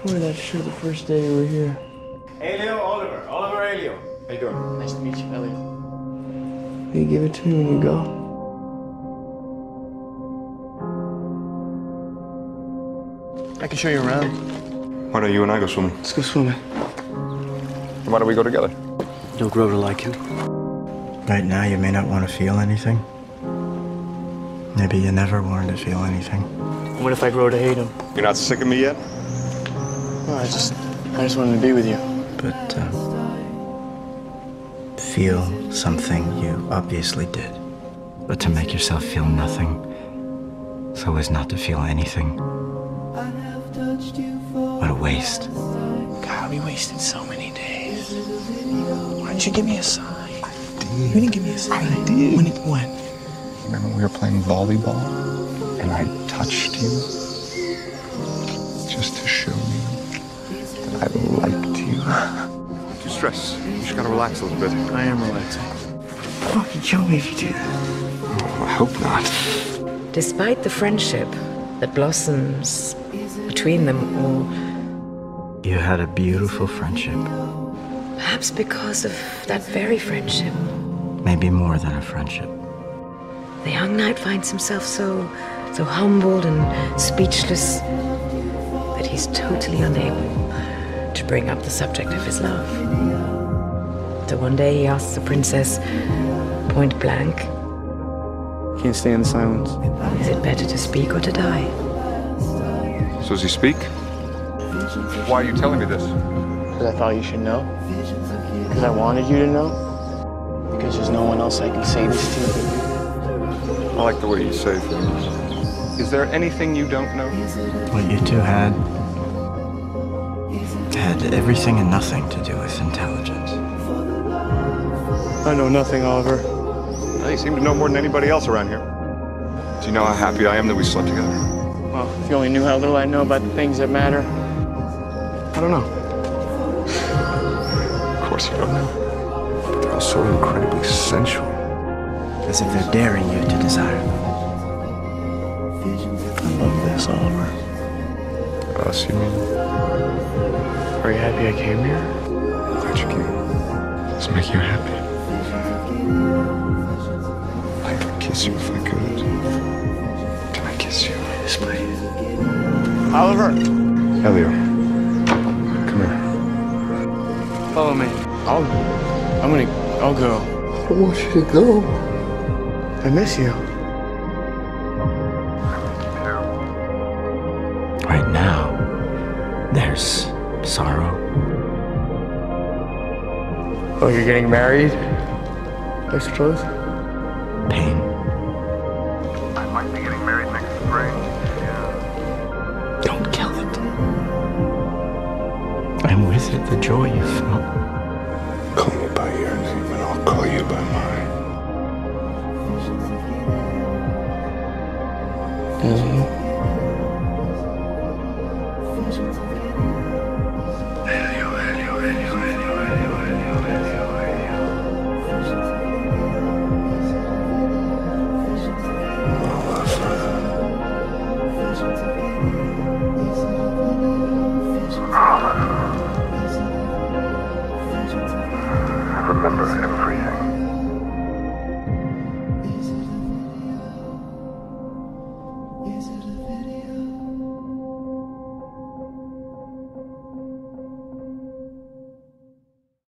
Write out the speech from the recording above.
wore that shirt the first day you were here. Elio, Oliver. Oliver, Elio. How you doing? Nice to meet you, Elio. Will you give it to me when you go? I can show you around. Why don't you and I go swimming? Let's go swimming. Why don't we go together? You'll grow to like him. Right now, you may not want to feel anything. Maybe you never wanted to feel anything. What if I grow to hate him? You're not sick of me yet? No, I just wanted to be with you. But, feel something you obviously did. But to make yourself feel nothing, so as not to feel anything. What a waste. God, we wasted so many days. Why didn't you give me a sign? You didn't give me a sign. I did. When? Remember we were playing volleyball and I touched you just to show you that I liked you. Too stressed. You just gotta relax a little bit. I am relaxing. Fucking kill me if you do that. Oh, I hope not. Despite the friendship that blossoms between them all, You had a beautiful friendship. perhaps because of that very friendship, Maybe more than a friendship. the young knight finds himself so humbled and speechless that he's totally unable to bring up the subject of his love. So one day he asks the princess, point blank, Can't stand the silence. is it better to speak or to die? So does he speak? Why are you telling me this? Because I thought you should know. Because I wanted you to know. Because there's no one else I can say this to but you. I like the way you say things. Is there anything you don't know? What you two had everything and nothing to do with intelligence. I know nothing, Oliver. Well, you seem to know more than anybody else around here. Do you know how happy I am that we slept together? Well, if you only knew how little I know about the things that matter. I don't know. Of course you don't know. But they're all so incredibly sensual. As if they're daring you to desire them. I love this, Oliver. Us, you mean? Are you happy I came here? I'm glad you came. Does it make you happy? I could kiss you if I could. Can I kiss you? Yes, please. Oliver! Elio, come here. Follow me. I'll go. I want you to go. I miss you. Right now, there's sorrow. Oh, you're getting married? I suppose? Pain. I might be getting married next spring. Don't kill it. And with it, the joy you felt. Call me by your name and I'll call you by mine. I remember